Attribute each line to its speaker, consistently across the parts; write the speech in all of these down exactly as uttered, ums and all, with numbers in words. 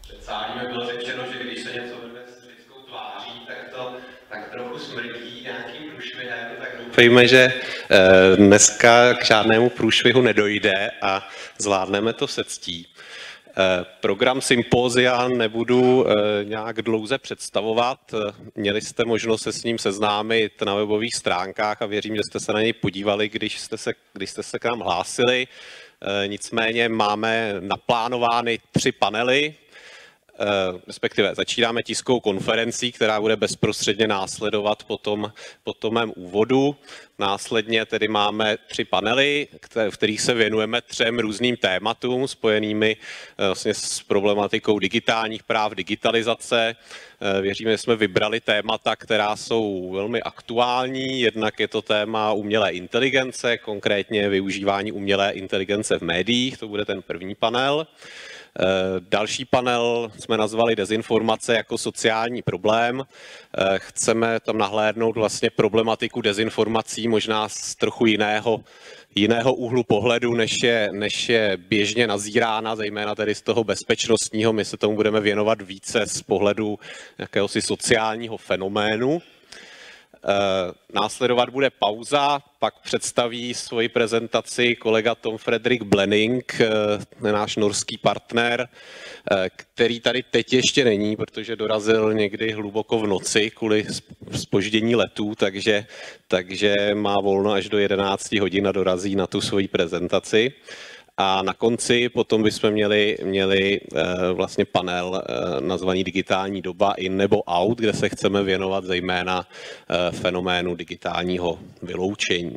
Speaker 1: předsálíme bylo řečeno, že když se něco vede s lidskou tváří, tak to tak trochu smrdí nějakým průšvihem, tak doufejme, že dneska k žádnému průšvihu nedojde a zvládneme to se ctí. Program sympózia nebudu nějak dlouze představovat. Měli jste možnost se s ním seznámit na webových stránkách a věřím, že jste se na něj podívali, když jste se, když jste se k nám hlásili. Nicméně máme naplánovány tři panely, respektive začínáme tiskovou konferencí, která bude bezprostředně následovat po tom, po tom mém úvodu. Následně tedy máme tři panely, v kterých se věnujeme třem různým tématům spojenými vlastně s problematikou digitálních práv, digitalizace. Věříme, že jsme vybrali témata, která jsou velmi aktuální. Jednak je to téma umělé inteligence, konkrétně využívání umělé inteligence v médiích, to bude ten první panel. Další panel jsme nazvali dezinformace jako sociální problém. Chceme tam nahlédnout vlastně problematiku dezinformací možná z trochu jiného, jiného úhlu pohledu, než je, než je běžně nazírána, zejména tedy z toho bezpečnostního. My se tomu budeme věnovat více z pohledu jakéhosi sociálního fenoménu. Následovat bude pauza, pak představí svoji prezentaci kolega Tom Fredrik Blenning, náš norský partner, který tady teď ještě není, protože dorazil někdy hluboko v noci kvůli zpoždění letů, takže, takže má volno až do jedenácti hodin a dorazí na tu svoji prezentaci. A na konci potom bychom měli, měli vlastně panel nazvaný Digitální doba in nebo out, kde se chceme věnovat zejména fenoménu digitálního vyloučení.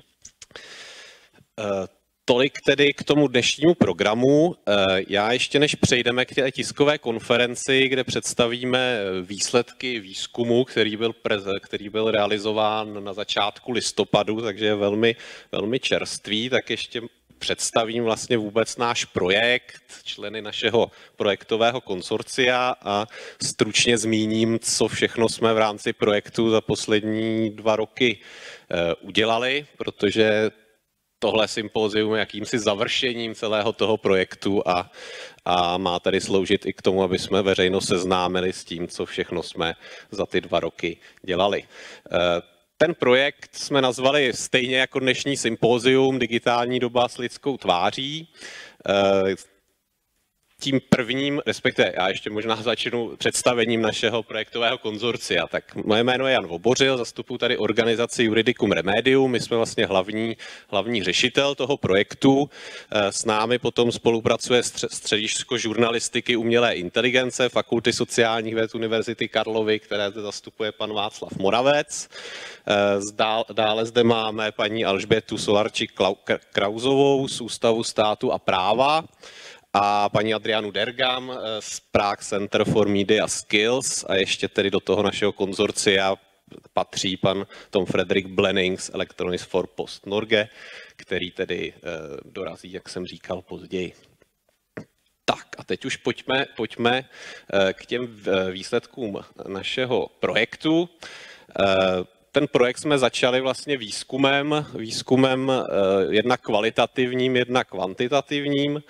Speaker 1: Tolik tedy k tomu dnešnímu programu. Já ještě než přejdeme k té tiskové konferenci, kde představíme výsledky výzkumu, který byl, který byl realizován na začátku listopadu, takže je velmi, velmi čerstvý, tak ještě představím vlastně vůbec náš projekt, členy našeho projektového konsorcia a stručně zmíním, co všechno jsme v rámci projektu za poslední dva roky udělali, protože tohle sympózium je jakýmsi završením celého toho projektu a, a má tady sloužit i k tomu, aby jsme veřejnost seznámili s tím, co všechno jsme za ty dva roky dělali. Ten projekt jsme nazvali stejně jako dnešní sympózium Digitální doba s lidskou tváří. Tím prvním, respektive já ještě možná začnu představením našeho projektového konzorcia. Tak moje jméno je Jan Vobořil, zastupuji tady organizaci Juridicum Remedium. My jsme vlastně hlavní, hlavní řešitel toho projektu. S námi potom spolupracuje Středisko žurnalistiky umělé inteligence Fakulty sociálních věd Univerzity Karlovy, které zde zastupuje pan Václav Moravec. Dále zde máme paní Alžbětu Solarčík-Krauzovou z Ústavu státu a práva a paní Adrianu Dergam z Prague Center for Media Skills a ještě tedy do toho našeho konzorcia patří pan Tom Fredrik Blenning z Electronics for Post Norge, který tedy dorazí, jak jsem říkal, později. Tak a teď už pojďme, pojďme k těm výsledkům našeho projektu. Ten projekt jsme začali vlastně výzkumem, výzkumem jednak kvalitativním, jednak kvantitativním.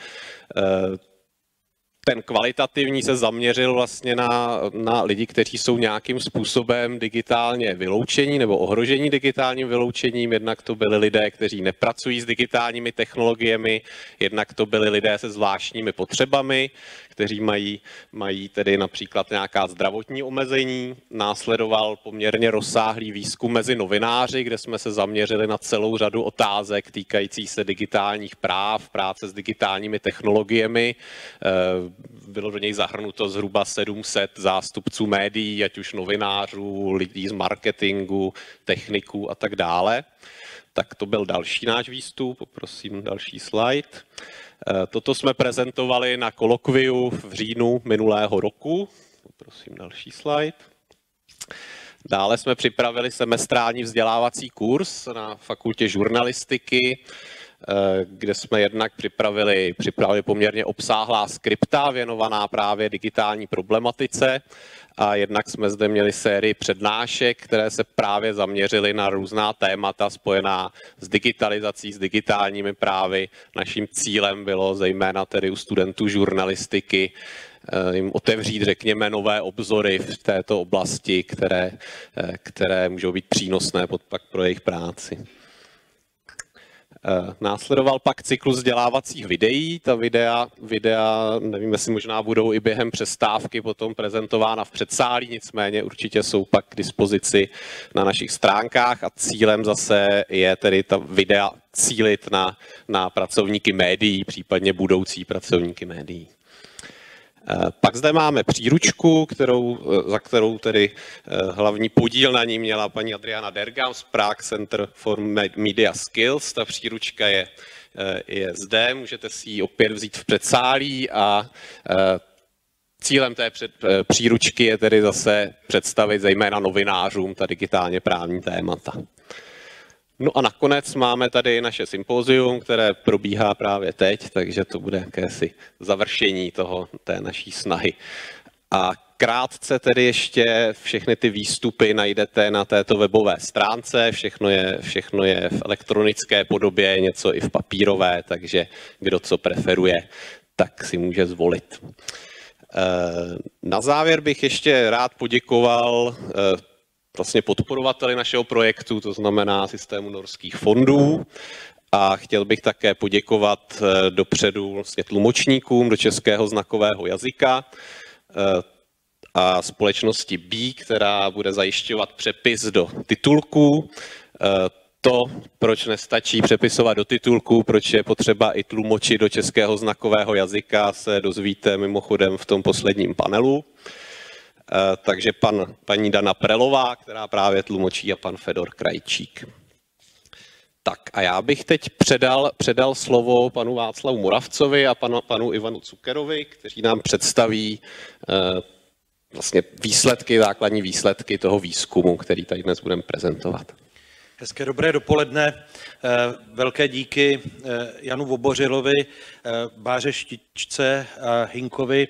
Speaker 1: Ten kvalitativní se zaměřil vlastně na, na lidi, kteří jsou nějakým způsobem digitálně vyloučení nebo ohrožení digitálním vyloučením. Jednak to byli lidé, kteří nepracují s digitálními technologiemi, jednak to byli lidé se zvláštními potřebami, kteří mají, mají tedy například nějaká zdravotní omezení. Následoval poměrně rozsáhlý výzkum mezi novináři, kde jsme se zaměřili na celou řadu otázek týkajících se digitálních práv, práce s digitálními technologiemi. Bylo do něj zahrnuto zhruba sedm set zástupců médií, ať už novinářů, lidí z marketingu, techniků a tak dále. Tak to byl další náš výstup, poprosím další slide. Toto jsme prezentovali na kolokviu v říjnu minulého roku. Poprosím další slide. Dále jsme připravili semestrální vzdělávací kurz na Fakultě žurnalistiky, kde jsme jednak připravili, připravili poměrně obsáhlá skripta věnovaná právě digitální problematice a jednak jsme zde měli sérii přednášek, které se právě zaměřily na různá témata spojená s digitalizací, s digitálními právy. Naším cílem bylo zejména tedy u studentů žurnalistiky jim otevřít, řekněme, nové obzory v této oblasti, které, které můžou být přínosné pak pro jejich práci. Následoval pak cyklus vzdělávacích videí. Ta videa, videa, nevím, jestli možná budou i během přestávky potom prezentována v předsálí, nicméně určitě jsou pak k dispozici na našich stránkách a cílem zase je tedy ta videa cílit na, na pracovníky médií, případně budoucí pracovníky médií. Pak zde máme příručku, kterou, za kterou tedy hlavní podíl na ní měla paní Adriana Dergam z Prague Center for Media Skills. Ta příručka je, je zde, můžete si ji opět vzít v předsálí a cílem té před, příručky je tedy zase představit zejména novinářům ta digitálně právní témata. No a nakonec máme tady naše sympózium, které probíhá právě teď, takže to bude jakési završení toho, té naší snahy. A krátce tedy ještě všechny ty výstupy najdete na této webové stránce, všechno je, všechno je v elektronické podobě, něco i v papírové, takže kdo co preferuje, tak si může zvolit. Na závěr bych ještě rád poděkoval vlastně podporovateli našeho projektu, to znamená systému norských fondů. A chtěl bych také poděkovat dopředu vlastně tlumočníkům do českého znakového jazyka a společnosti B, která bude zajišťovat přepis do titulků. To, proč nestačí přepisovat do titulků, proč je potřeba i tlumočit do českého znakového jazyka, se dozvíte mimochodem v tom posledním panelu. Takže pan, paní Dana Prelová, která právě tlumočí, a pan Fedor Krajčík. Tak a já bych teď předal, předal slovo panu Václavu Moravcovi a panu, panu Ivanu Cukerovi, kteří nám představí eh, vlastně výsledky, základní výsledky toho výzkumu, který tady dnes budeme prezentovat.
Speaker 2: Hezké dobré dopoledne. Velké díky Janu Vobořilovi, Báře Štičce a Hinkovi,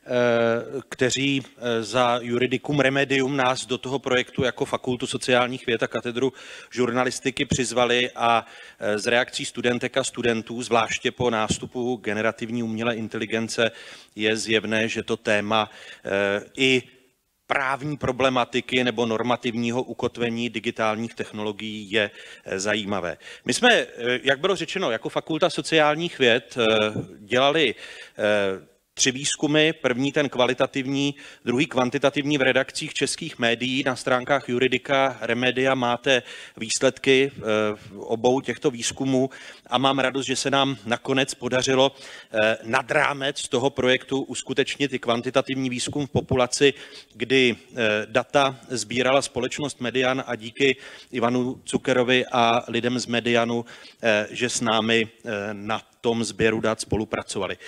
Speaker 2: kteří za Juridicum Remedium nás do toho projektu jako Fakultu sociálních věd a katedru žurnalistiky přizvali a z reakcí studentek a studentů, zvláště po nástupu generativní umělé inteligence, je zjevné, že to téma i právní problematiky nebo normativního ukotvení digitálních technologií je zajímavé. My jsme, jak bylo řečeno, jako Fakulta sociálních věd dělali tři výzkumy, první ten kvalitativní, druhý kvantitativní v redakcích českých médií. Na stránkách Juridika Remedia máte výsledky obou těchto výzkumů a mám radost, že se nám nakonec podařilo nad rámec toho projektu uskutečnit i kvantitativní výzkum v populaci, kdy data sbírala společnost Median a díky Ivanu Cukerovi a lidem z Medianu, že s námi na tom sběru dat spolupracovali.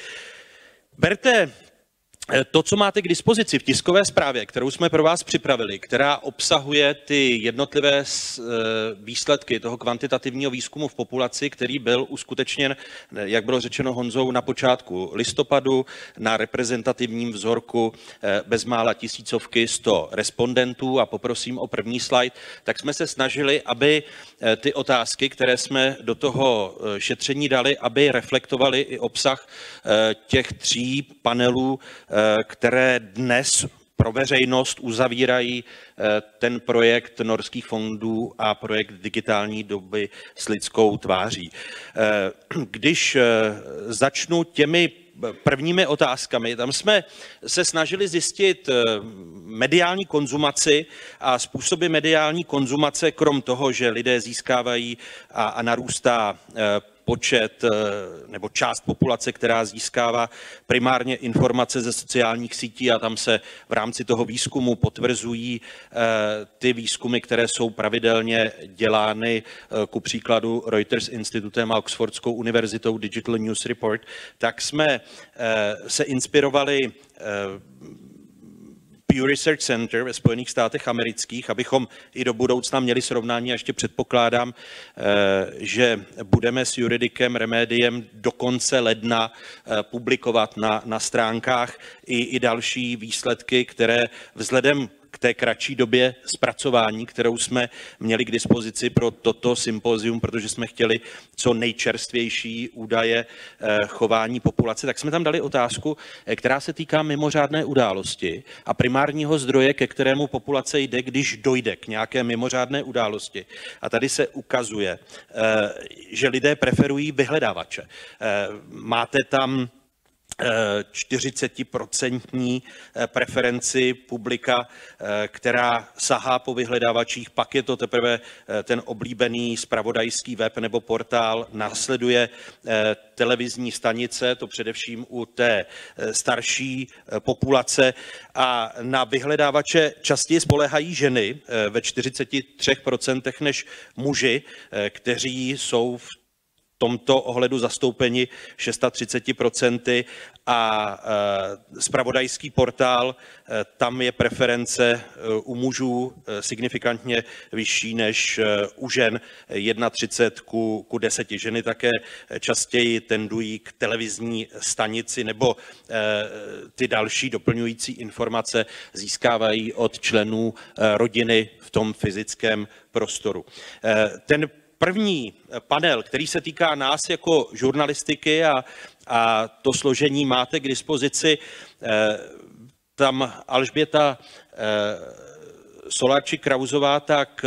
Speaker 2: Berte to, co máte k dispozici v tiskové zprávě, kterou jsme pro vás připravili, která obsahuje ty jednotlivé výsledky toho kvantitativního výzkumu v populaci, který byl uskutečněn, jak bylo řečeno Honzou, na počátku listopadu na reprezentativním vzorku bezmála tisícovky sto respondentů. A poprosím o první slide. Tak jsme se snažili, aby ty otázky, které jsme do toho šetření dali, aby reflektovaly i obsah těch tří panelů, které dnes pro veřejnost uzavírají ten projekt norských fondů a projekt digitální doby s lidskou tváří. Když začnu těmi prvními otázkami, tam jsme se snažili zjistit mediální konzumaci a způsoby mediální konzumace, krom toho, že lidé získávají a, a narůstá počet nebo část populace, která získává primárně informace ze sociálních sítí, a tam se v rámci toho výzkumu potvrzují ty výzkumy, které jsou pravidelně dělány ku příkladu Reuters institutem a Oxfordskou univerzitou Digital News Report, tak jsme se inspirovali Pew Research Center ve Spojených státech amerických, abychom i do budoucna měli srovnání. A ještě předpokládám, že budeme s Juridikem Remediem do konce ledna publikovat na, na stránkách i, i další výsledky, které vzhledem k té kratší době zpracování, kterou jsme měli k dispozici pro toto sympózium, protože jsme chtěli co nejčerstvější údaje chování populace, tak jsme tam dali otázku, která se týká mimořádné události a primárního zdroje, ke kterému populace jde, když dojde k nějaké mimořádné události. A tady se ukazuje, že lidé preferují vyhledávače. Máte tam čtyřicetiprocentní preferenci publika, která sahá po vyhledávačích, pak je to teprve ten oblíbený zpravodajský web nebo portál, následuje televizní stanice, to především u té starší populace, a na vyhledávače častěji spoléhají ženy ve čtyřiceti třech procentech než muži, kteří jsou v tomto ohledu zastoupeni třiceti šesti procenty, a zpravodajský portál, tam je preference u mužů signifikantně vyšší než u žen, třicet jedna ku deseti. Ženy také častěji tendují k televizní stanici nebo ty další doplňující informace získávají od členů rodiny v tom fyzickém prostoru. Ten první panel, který se týká nás jako žurnalistiky, a, a to složení máte k dispozici, tam Alžběta Solarčík-Krausová, tak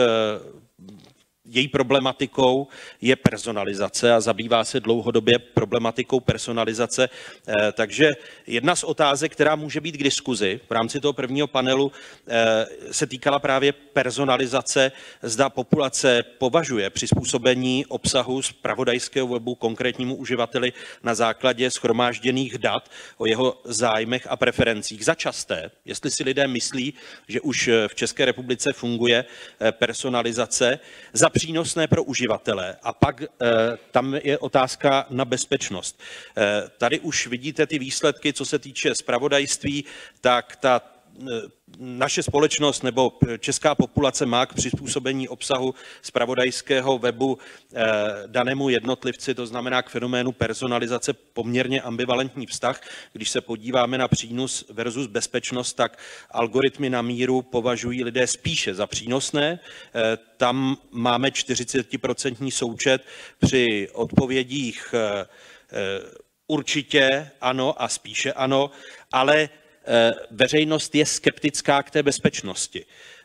Speaker 2: její problematikou je personalizace a zabývá se dlouhodobě problematikou personalizace. Takže jedna z otázek, která může být k diskuzi v rámci toho prvního panelu, se týkala právě personalizace. Zda populace považuje přizpůsobení obsahu zpravodajského webu konkrétnímu uživateli na základě shromážděných dat o jeho zájmech a preferencích za časté. Jestli si lidé myslí, že už v České republice funguje personalizace, za přínosné pro uživatele. A pak e, tam je otázka na bezpečnost. E, tady už vidíte ty výsledky, co se týče zpravodajství, tak ta naše společnost nebo česká populace má k přizpůsobení obsahu zpravodajského webu danému jednotlivci, to znamená k fenoménu personalizace, poměrně ambivalentní vztah. Když se podíváme na přínos versus bezpečnost, tak algoritmy na míru považují lidé spíše za přínosné. Tam máme čtyřicetiprocentní součet při odpovědích určitě ano a spíše ano, ale veřejnost je skeptická k té bezpečnosti.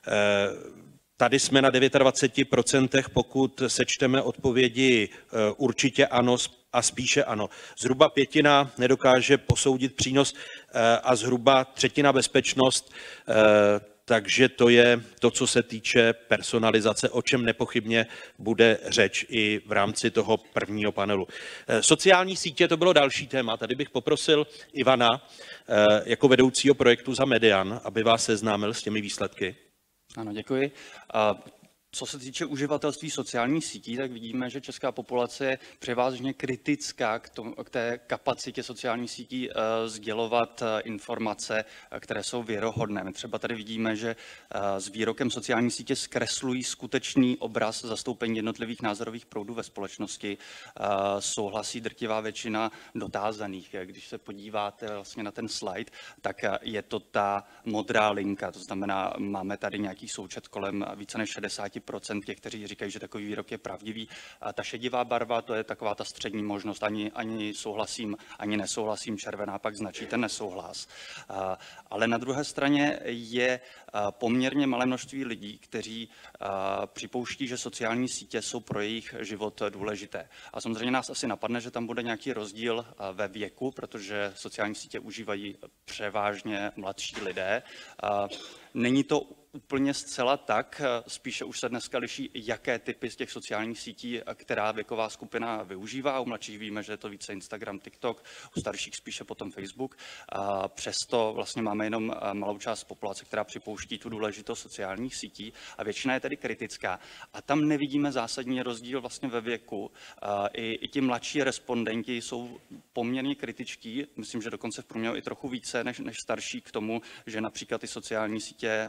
Speaker 2: Tady jsme na dvaceti devíti procentech, pokud sečteme odpovědi určitě ano a spíše ano. Zhruba pětina nedokáže posoudit přínos a zhruba třetina bezpečnost. Takže to je to, co se týče personalizace, o čem nepochybně bude řeč i v rámci toho prvního panelu. Sociální sítě, to bylo další téma. Tady bych poprosil Ivana jako vedoucího projektu za Median, aby vás seznámil s těmi výsledky.
Speaker 3: Ano, děkuji. Co se týče uživatelství sociálních sítí, tak vidíme, že česká populace je převážně kritická k, tomu, k té kapacitě sociálních sítí uh, sdělovat uh, informace, uh, které jsou věrohodné. My třeba tady vidíme, že uh, s výrokem sociální sítě zkreslují skutečný obraz zastoupení jednotlivých názorových proudů ve společnosti. Uh, souhlasí drtivá většina dotázaných. Když se podíváte vlastně na ten slide, tak uh, je to ta modrá linka, to znamená, máme tady nějaký součet kolem více než šedesáti procent těch, kteří říkají, že takový výrok je pravdivý. A ta šedivá barva, to je taková ta střední možnost, ani, ani souhlasím, ani nesouhlasím, červená pak značí ten nesouhlas. A, ale na druhé straně je poměrně malé množství lidí, kteří a, připouští, že sociální sítě jsou pro jejich život důležité. A samozřejmě nás asi napadne, že tam bude nějaký rozdíl ve věku, protože sociální sítě užívají převážně mladší lidé. A, není to úplně zcela tak, spíše už se dneska liší, jaké typy z těch sociálních sítí, která věková skupina využívá. U mladších víme, že je to více Instagram, TikTok, u starších spíše potom Facebook. A přesto vlastně máme jenom malou část populace, která připouští tu důležitost sociálních sítí a většina je tedy kritická. A tam nevidíme zásadní rozdíl vlastně ve věku. A i, i ti mladší respondenti jsou poměrně kritičtí, myslím, že dokonce v průměru i trochu více než, než starší k tomu, že například ty sociální sítě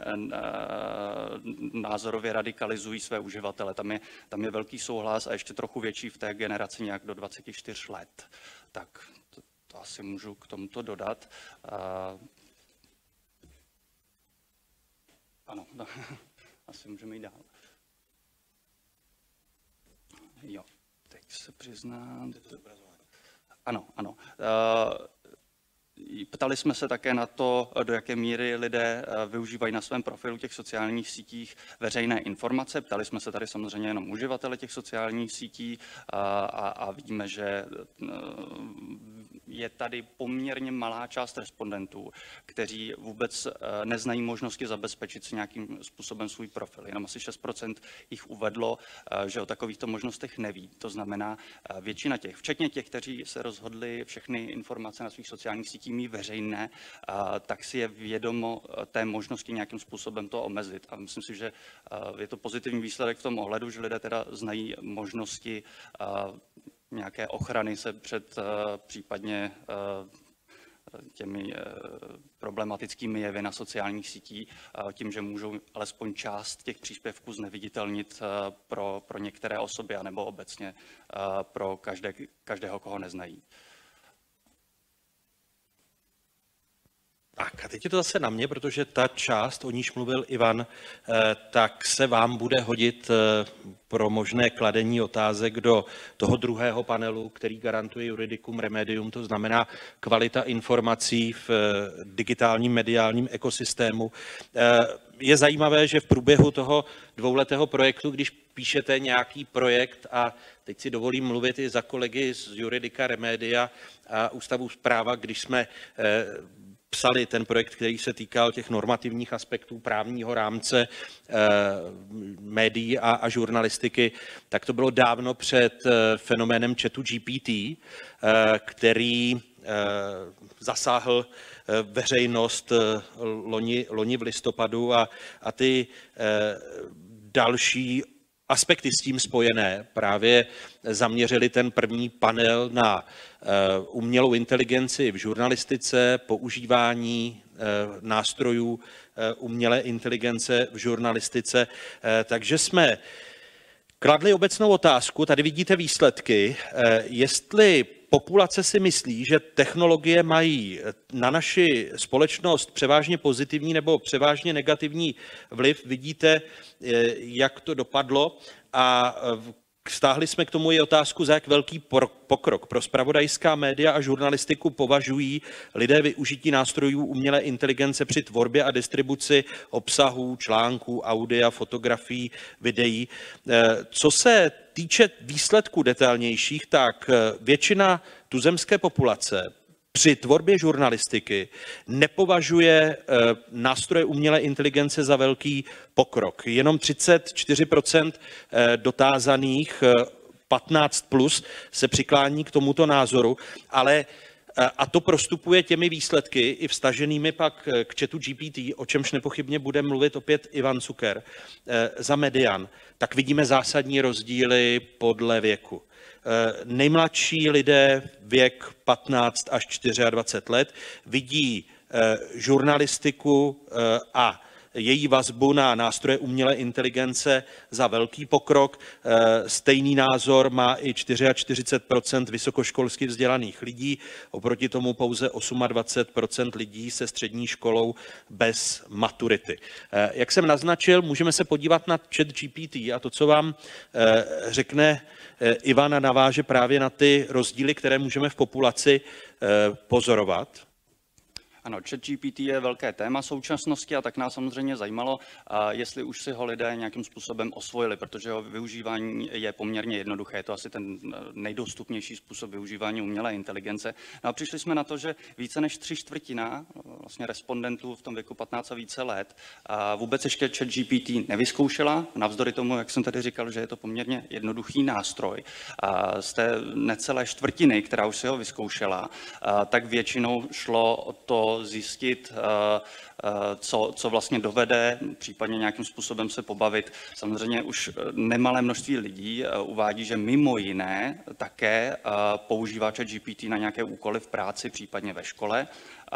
Speaker 3: názorově radikalizují své uživatele. Tam je, tam je velký souhlas a ještě trochu větší v té generaci nějak do dvaceti čtyř let. Tak to, to asi můžu k tomuto dodat. no, asi můžeme jít dál. Jo, teď se přiznám. Ano, ano. Ptali jsme se také na to, do jaké míry lidé využívají na svém profilu těch sociálních sítích veřejné informace. Ptali jsme se tady samozřejmě jenom uživatele těch sociálních sítí a, a vidíme, že je tady poměrně malá část respondentů, kteří vůbec neznají možnosti zabezpečit si nějakým způsobem svůj profil. Jenom asi šest procent jich uvedlo, že o takovýchto možnostech neví. To znamená, většina těch, včetně těch, kteří se rozhodli všechny informace na svých sociálních sítích mít veřejné, tak si je vědomo té možnosti nějakým způsobem to omezit. A myslím si, že je to pozitivní výsledek v tom ohledu, že lidé teda znají možnosti nějaké ochrany se před případně těmi problematickými jevy na sociálních sítích, tím, že můžou alespoň část těch příspěvků zneviditelnit pro, pro některé osoby, anebo obecně pro každé, každého, koho neznají.
Speaker 2: Tak a teď je to zase na mě, protože ta část, o níž mluvil Ivan, tak se vám bude hodit pro možné kladení otázek do toho druhého panelu, který garantuje Juridicum Remedium, to znamená kvalita informací v digitálním mediálním ekosystému. Je zajímavé, že v průběhu toho dvouletého projektu, když píšete nějaký projekt, a teď si dovolím mluvit i za kolegy z Juridica Remedia a Ústavu práva, když jsme psali ten projekt, který se týkal těch normativních aspektů právního rámce eh, médií a, a žurnalistiky, tak to bylo dávno před eh, fenoménem chatu G P T, eh, který eh, zasáhl eh, veřejnost eh, loni, loni v listopadu a, a ty eh, další aspekty s tím spojené právě zaměřili ten první panel na umělou inteligenci v žurnalistice, používání nástrojů umělé inteligence v žurnalistice. Takže jsme kladli obecnou otázku, tady vidíte výsledky, jestli populace si myslí, že technologie mají na naši společnost převážně pozitivní nebo převážně negativní vliv. Vidíte, jak to dopadlo, a stáhli jsme k tomu i otázku, za jak velký pokrok pro zpravodajská média a žurnalistiku považují lidé využití nástrojů umělé inteligence při tvorbě a distribuci obsahů, článků, audia, fotografií, videí. Co se týče výsledků detailnějších, tak většina tuzemské populace při tvorbě žurnalistiky nepovažuje nástroje umělé inteligence za velký pokrok. Jenom třicet čtyři procent dotázaných, patnáct plus, se přiklání k tomuto názoru, ale a to prostupuje těmi výsledky i vstaženými pak k chatu G P T, o čemž nepochybně bude mluvit opět Ivan Cuker, za Median, tak vidíme zásadní rozdíly podle věku. Nejmladší lidé, věk patnáct až dvacet čtyři let, vidí žurnalistiku a její vazbu na nástroje umělé inteligence za velký pokrok. Stejný názor má i čtyřicet čtyři procent vysokoškolsky vzdělaných lidí, oproti tomu pouze dvacet osm procent lidí se střední školou bez maturity. Jak jsem naznačil, můžeme se podívat na chat G P T a to, co vám řekne Ivan, naváže právě na ty rozdíly, které můžeme v populaci pozorovat.
Speaker 3: Ano, ChatGPT je velké téma současnosti a tak nás samozřejmě zajímalo, jestli už si ho lidé nějakým způsobem osvojili, protože jeho využívání je poměrně jednoduché. Je to asi ten nejdostupnější způsob využívání umělé inteligence. No a přišli jsme na to, že více než tři čtvrtina vlastně respondentů v tom věku patnáct a více let vůbec ještě ChatGPT nevyzkoušela, navzdory tomu, jak jsem tady říkal, že je to poměrně jednoduchý nástroj. A z té necelé čtvrtiny, která už si ho vyzkoušela, tak většinou šlo o to zjistit, co, co vlastně dovede, případně nějakým způsobem se pobavit. Samozřejmě už nemalé množství lidí uvádí, že mimo jiné také používá ChatGPT na nějaké úkoly v práci, případně ve škole,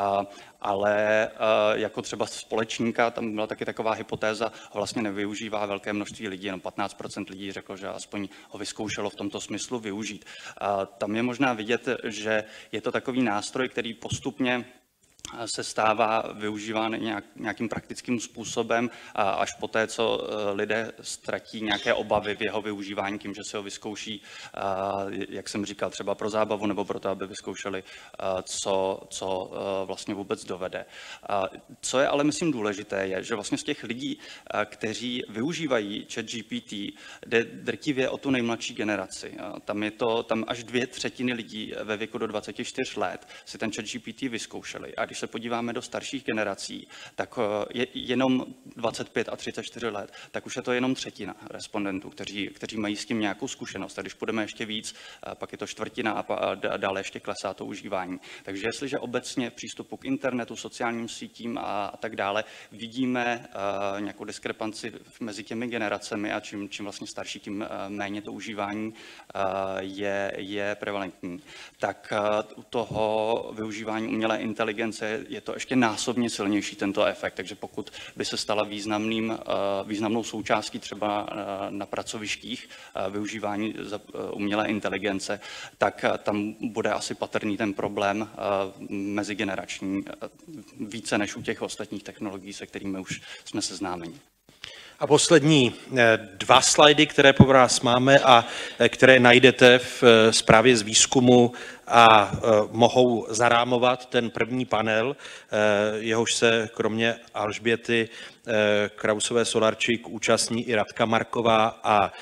Speaker 3: ale jako třeba společníka, tam byla taky taková hypotéza, ho vlastně nevyužívá velké množství lidí, jenom patnáct procent lidí řeklo, že aspoň ho vyzkoušelo v tomto smyslu využít. Tam je možná vidět, že je to takový nástroj, který postupně se stává využíván nějak, nějakým praktickým způsobem až poté, co lidé ztratí nějaké obavy v jeho využívání tím, že se ho vyzkouší, jak jsem říkal, třeba pro zábavu nebo pro to, aby vyzkoušeli, co, co vlastně vůbec dovede. Co je ale, myslím, důležité, je, že vlastně z těch lidí, kteří využívají ChatGPT, jde drtivě o tu nejmladší generaci. Tam je to, tam až dvě třetiny lidí ve věku do dvaceti čtyř let si ten ChatGPT vyzkoušeli. A když se podíváme do starších generací, tak je jenom dvacet pět a třicet čtyři let, tak už je to jenom třetina respondentů, kteří, kteří mají s tím nějakou zkušenost. A když půjdeme ještě víc, pak je to čtvrtina a dále ještě klesá to užívání. Takže jestliže obecně v přístupu k internetu, sociálním sítím a, a tak dále vidíme uh, nějakou diskrepanci mezi těmi generacemi a čím, čím vlastně starší, tím uh, méně to užívání uh, je, je prevalentní, tak uh, u toho využívání umělé inteligence je to ještě násobně silnější tento efekt, takže pokud by se stala významným, významnou součástí třeba na pracovištích využívání umělé inteligence, tak tam bude asi patrný ten problém mezigenerační více než u těch ostatních technologií, se kterými už jsme seznámeni.
Speaker 2: A poslední dva slajdy, které po vás máme a které najdete v zprávě z výzkumu a mohou zarámovat ten první panel, jehož se kromě Alžběty Krausové-Solarčík účastní i Radka Marková a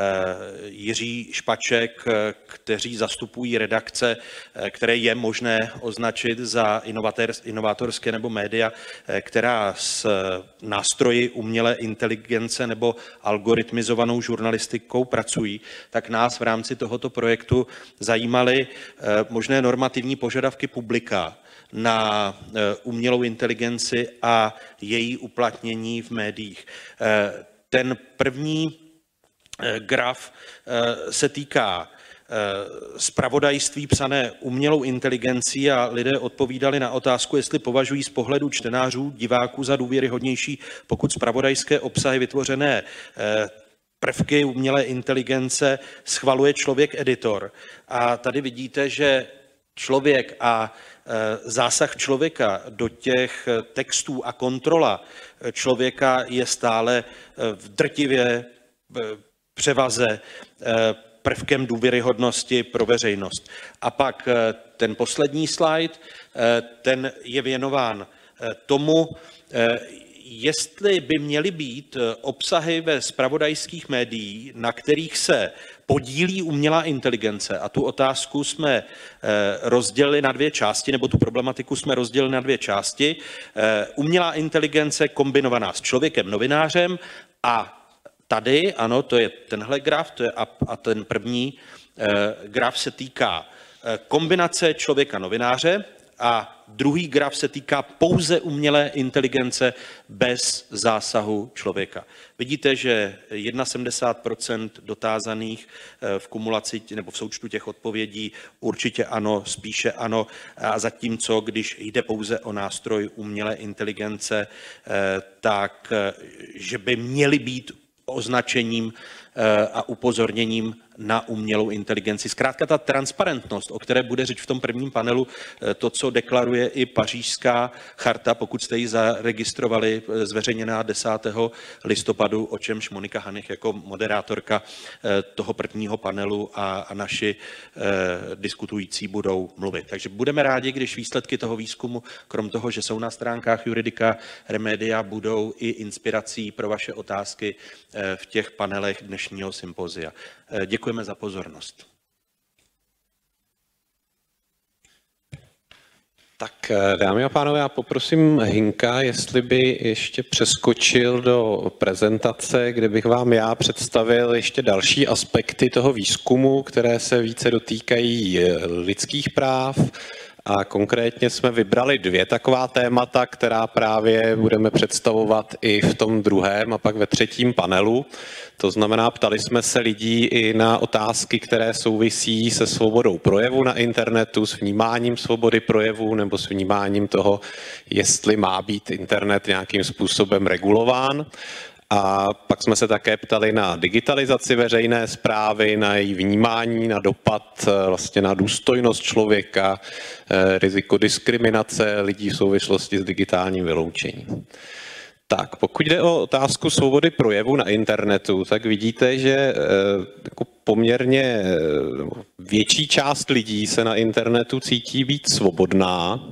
Speaker 2: Jiří Špaček, kteří zastupují redakce, které je možné označit za inovátorské nebo média, která s nástroji umělé inteligence nebo algoritmizovanou žurnalistikou pracují, tak nás v rámci tohoto projektu zajímaly možné normativní požadavky publika na umělou inteligenci a její uplatnění v médiích. Ten první graf se týká zpravodajství psané umělou inteligencí a lidé odpovídali na otázku, jestli považují z pohledu čtenářů, diváků za důvěryhodnější, pokud zpravodajské obsahy vytvořené prvky umělé inteligence schvaluje člověk-editor. A tady vidíte, že člověk a zásah člověka do těch textů a kontrola člověka je stále v drtivě převaze prvkem důvěryhodnosti pro veřejnost. A pak ten poslední slide, ten je věnován tomu, jestli by měly být obsahy ve zpravodajských médiích, na kterých se podílí umělá inteligence, a tu otázku jsme rozdělili na dvě části, nebo tu problematiku jsme rozdělili na dvě části. Umělá inteligence kombinovaná s člověkem novinářem a tady, ano, to je tenhle graf, to je a, a ten první graf se týká kombinace člověka novináře a druhý graf se týká pouze umělé inteligence bez zásahu člověka. Vidíte, že sedmdesát jedna procent dotázaných v kumulaci nebo v součtu těch odpovědí určitě ano, spíše ano, a zatímco, když jde pouze o nástroj umělé inteligence, tak že by měly být označením a upozorněním na umělou inteligenci. Zkrátka ta transparentnost, o které bude řeč v tom prvním panelu, to, co deklaruje i Pařížská charta, pokud jste ji zaregistrovali, zveřejněná desátého listopadu, o čemž Monika Hanich jako moderátorka toho prvního panelu a, a naši eh, diskutující budou mluvit. Takže budeme rádi, když výsledky toho výzkumu, krom toho, že jsou na stránkách Juridika Remedia, budou i inspirací pro vaše otázky eh, v těch panelech dnešního sympozia. Eh, děkujeme za pozornost.
Speaker 1: Tak dámy a pánové, já poprosím Hinka, jestli by ještě přeskočil do prezentace, kde bych vám já představil ještě další aspekty toho výzkumu, které se více dotýkají lidských práv. A konkrétně jsme vybrali dvě taková témata, která právě budeme představovat i v tom druhém a pak ve třetím panelu. To znamená, ptali jsme se lidí i na otázky, které souvisí se svobodou projevu na internetu, s vnímáním svobody projevu nebo s vnímáním toho, jestli má být internet nějakým způsobem regulován. A pak jsme se také ptali na digitalizaci veřejné správy, na její vnímání, na dopad vlastně na důstojnost člověka, riziko diskriminace lidí v souvislosti s digitálním vyloučením. Tak, pokud jde o otázku svobody projevu na internetu, tak vidíte, že jako poměrně větší část lidí se na internetu cítí být svobodná.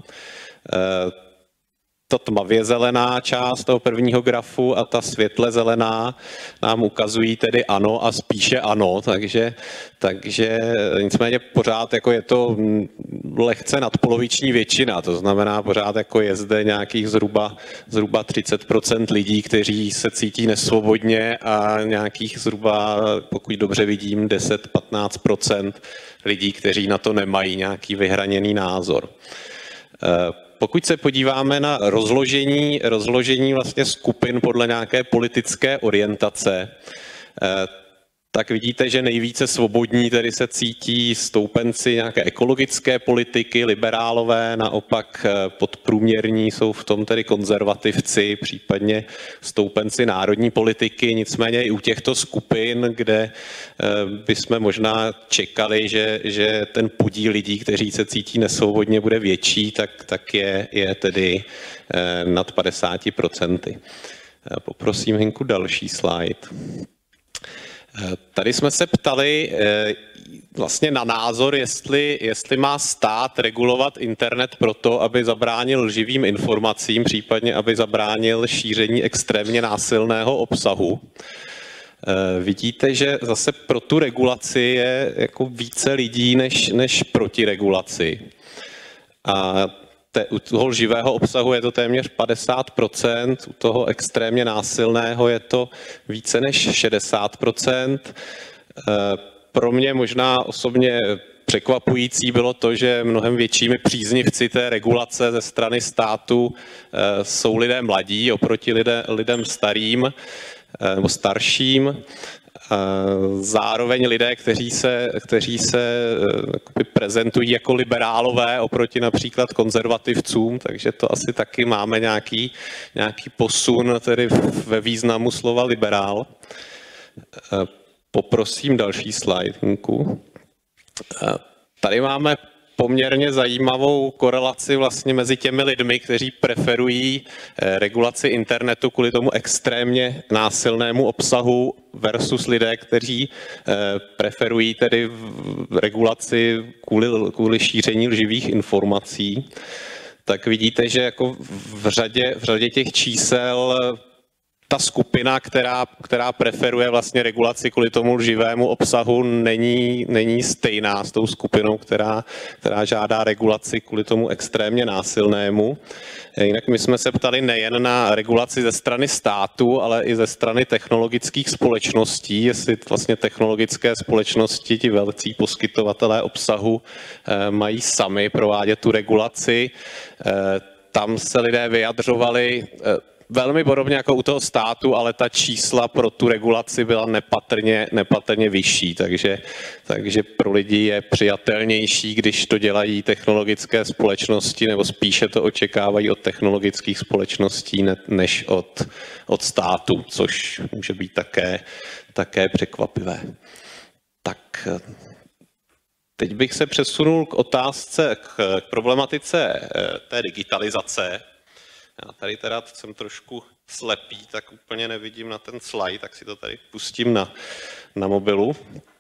Speaker 1: Ta tmavě zelená část toho prvního grafu a ta světle zelená nám ukazují tedy ano a spíše ano, takže, takže nicméně pořád jako je to lehce nadpoloviční většina, to znamená pořád jako je zde nějakých zhruba, zhruba třicet procent lidí, kteří se cítí nesvobodně a nějakých zhruba, pokud dobře vidím, deset až patnáct procent lidí, kteří na to nemají nějaký vyhraněný názor. Pokud se podíváme na rozložení, rozložení vlastně skupin podle nějaké politické orientace, tak vidíte, že nejvíce svobodní tedy se cítí stoupenci nějaké ekologické politiky, liberálové, naopak podprůměrní jsou v tom tedy konzervativci, případně stoupenci národní politiky, nicméně i u těchto skupin, kde bychom možná čekali, že, že ten podíl lidí, kteří se cítí nesvobodně, bude větší, tak, tak je, je tedy nad padesát procent. Poprosím Hinku další slide. Tady jsme se ptali vlastně na názor, jestli, jestli má stát regulovat internet proto, aby zabránil lživým informacím, případně aby zabránil šíření extrémně násilného obsahu. Vidíte, že zase pro tu regulaci je jako více lidí než, než proti regulaci. A te, u toho lživého obsahu je to téměř padesát procent, u toho extrémně násilného je to více než šedesát procent. Pro mě možná osobně překvapující bylo to, že mnohem většími příznivci té regulace ze strany státu jsou lidé mladí oproti lidé, lidem starým nebo starším. Zároveň lidé, kteří se, kteří se prezentují jako liberálové oproti například konzervativcům, takže to asi taky máme nějaký, nějaký posun tedy ve významu slova liberál. Poprosím další slide, Hinku. Tady máme poměrně zajímavou korelaci vlastně mezi těmi lidmi, kteří preferují regulaci internetu kvůli tomu extrémně násilnému obsahu versus lidé, kteří preferují tedy regulaci kvůli, kvůli šíření lživých informací. Tak vidíte, že jako v řadě, v řadě těch čísel ta skupina, která, která preferuje vlastně regulaci kvůli tomu lživému obsahu, není, není stejná s tou skupinou, která, která žádá regulaci kvůli tomu extrémně násilnému. Jinak my jsme se ptali nejen na regulaci ze strany státu, ale i ze strany technologických společností, jestli vlastně technologické společnosti, ti velcí poskytovatelé obsahu, mají sami provádět tu regulaci. Tam se lidé vyjadřovali velmi podobně jako u toho státu, ale ta čísla pro tu regulaci byla nepatrně, nepatrně vyšší, takže, takže pro lidi je přijatelnější, když to dělají technologické společnosti, nebo spíše to očekávají od technologických společností než od, od státu, což může být také, také překvapivé. Tak teď bych se přesunul k otázce, k problematice té digitalizace. Já tady teda jsem trošku slepý, tak úplně nevidím na ten slide, tak si to tady pustím na, na mobilu.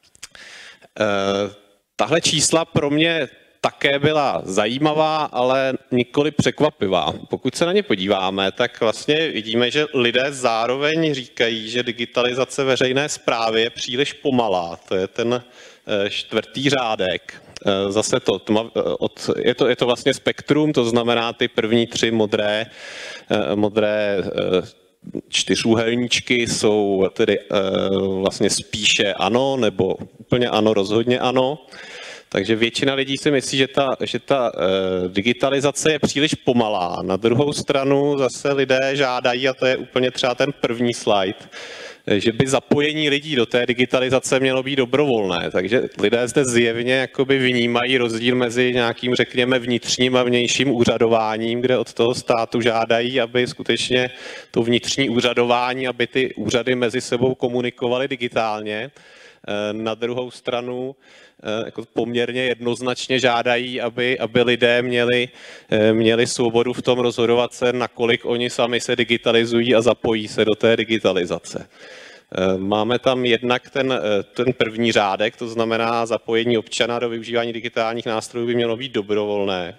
Speaker 1: E, tahle čísla pro mě také byla zajímavá, ale nikoli překvapivá. Pokud se na ně podíváme, tak vlastně vidíme, že lidé zároveň říkají, že digitalizace veřejné správy je příliš pomalá. To je ten čtvrtý řádek. Zase to, tma, od, je, to, je to vlastně spektrum, to znamená ty první tři modré, modré čtyřúhelníčky jsou tedy vlastně spíše ano, nebo úplně ano, rozhodně ano. Takže většina lidí si myslí, že ta, že ta digitalizace je příliš pomalá. Na druhou stranu zase lidé žádají, a to je úplně třeba ten první slide, že by zapojení lidí do té digitalizace mělo být dobrovolné. Takže lidé zde zjevně jakoby vnímají rozdíl mezi nějakým, řekněme, vnitřním a vnějším úřadováním, kde od toho státu žádají, aby skutečně to vnitřní úřadování, aby ty úřady mezi sebou komunikovaly digitálně. Na druhou stranu jako poměrně jednoznačně žádají, aby, aby lidé měli, měli svobodu v tom rozhodovat se, nakolik oni sami se digitalizují a zapojí se do té digitalizace. Máme tam jednak ten, ten první řádek, to znamená zapojení občana do využívání digitálních nástrojů by mělo být dobrovolné.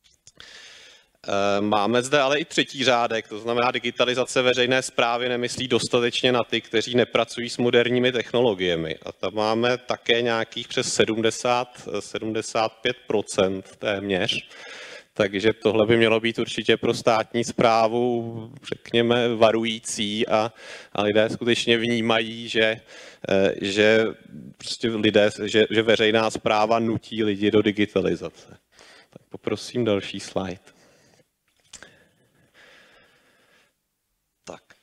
Speaker 1: Máme zde ale i třetí řádek, to znamená digitalizace veřejné správy nemyslí dostatečně na ty, kteří nepracují s moderními technologiemi. A tam máme také nějakých přes sedmdesát, sedmdesát pět procent téměř. Takže tohle by mělo být určitě pro státní správu, řekněme, varující a, a lidé skutečně vnímají, že, že, prostě lidé, že, že veřejná správa nutí lidi do digitalizace. Tak poprosím další slide. Tak.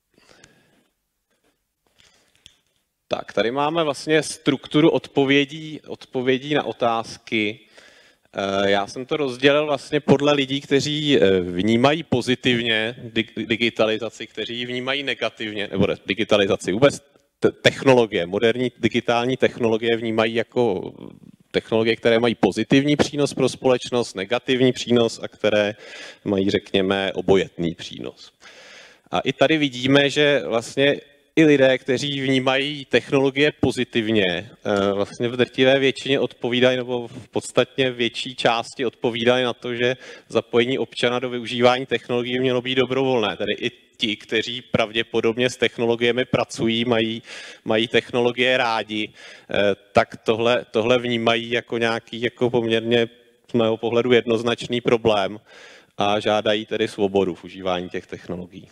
Speaker 1: tak, tady máme vlastně strukturu odpovědí, odpovědí na otázky. Já jsem to rozdělil vlastně podle lidí, kteří vnímají pozitivně digitalizaci, kteří ji vnímají negativně, nebo digitalizaci, vůbec technologie, moderní digitální technologie vnímají jako technologie, které mají pozitivní přínos pro společnost, negativní přínos a které mají, řekněme, obojetný přínos. A i tady vidíme, že vlastně i lidé, kteří vnímají technologie pozitivně, vlastně v drtivé většině odpovídají, nebo v podstatně větší části odpovídají na to, že zapojení občana do využívání technologií mělo být dobrovolné. Tedy i ti, kteří pravděpodobně s technologiemi pracují, mají, mají technologie rádi, tak tohle, tohle vnímají jako nějaký jako poměrně z mého pohledu jednoznačný problém a žádají tedy svobodu v užívání těch technologií.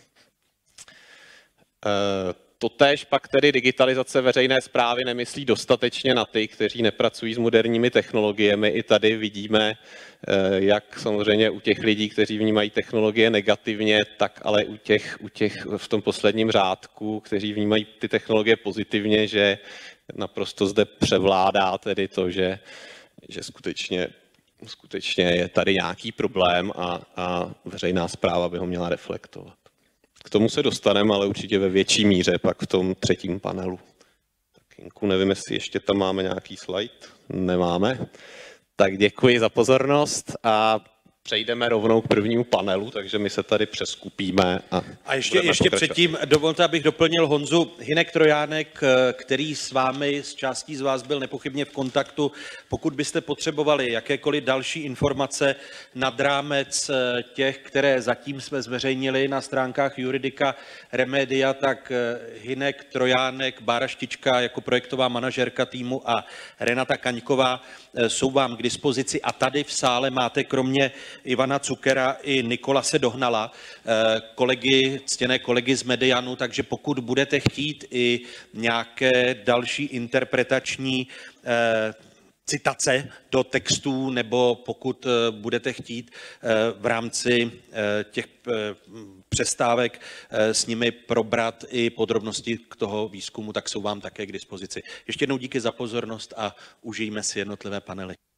Speaker 1: Totéž pak tedy digitalizace veřejné správy nemyslí dostatečně na ty, kteří nepracují s moderními technologiemi. I tady vidíme, jak samozřejmě u těch lidí, kteří vnímají technologie negativně, tak ale u těch, u těch v tom posledním řádku, kteří vnímají ty technologie pozitivně, že naprosto zde převládá tedy to, že, že skutečně, skutečně je tady nějaký problém a, a veřejná správa by ho měla reflektovat. K tomu se dostaneme, ale určitě ve větší míře pak v tom třetím panelu. Tak Jinku, nevím, jestli ještě tam máme nějaký slide. Nemáme. Tak děkuji za pozornost a přejdeme rovnou k prvnímu panelu, takže my se tady přeskupíme. A,
Speaker 2: a ještě, ještě předtím dovolte, abych doplnil Honzu. Hynek Trojánek, který s vámi, s částí z vás byl nepochybně v kontaktu. Pokud byste potřebovali jakékoliv další informace nad rámec těch, které zatím jsme zveřejnili na stránkách Juridika Remedia, tak Hynek Trojánek, Bára Štička jako projektová manažerka týmu a Renata Kaňková jsou vám k dispozici. A tady v sále máte kromě Ivana Cukera i Nikolase Dohnala, kolegy, ctěné kolegy z Medianu, takže pokud budete chtít i nějaké další interpretační citace do textů, nebo pokud budete chtít v rámci těch přestávek s nimi probrat i podrobnosti k toho výzkumu, tak jsou vám také k dispozici. Ještě jednou díky za pozornost a užijme si jednotlivé panely.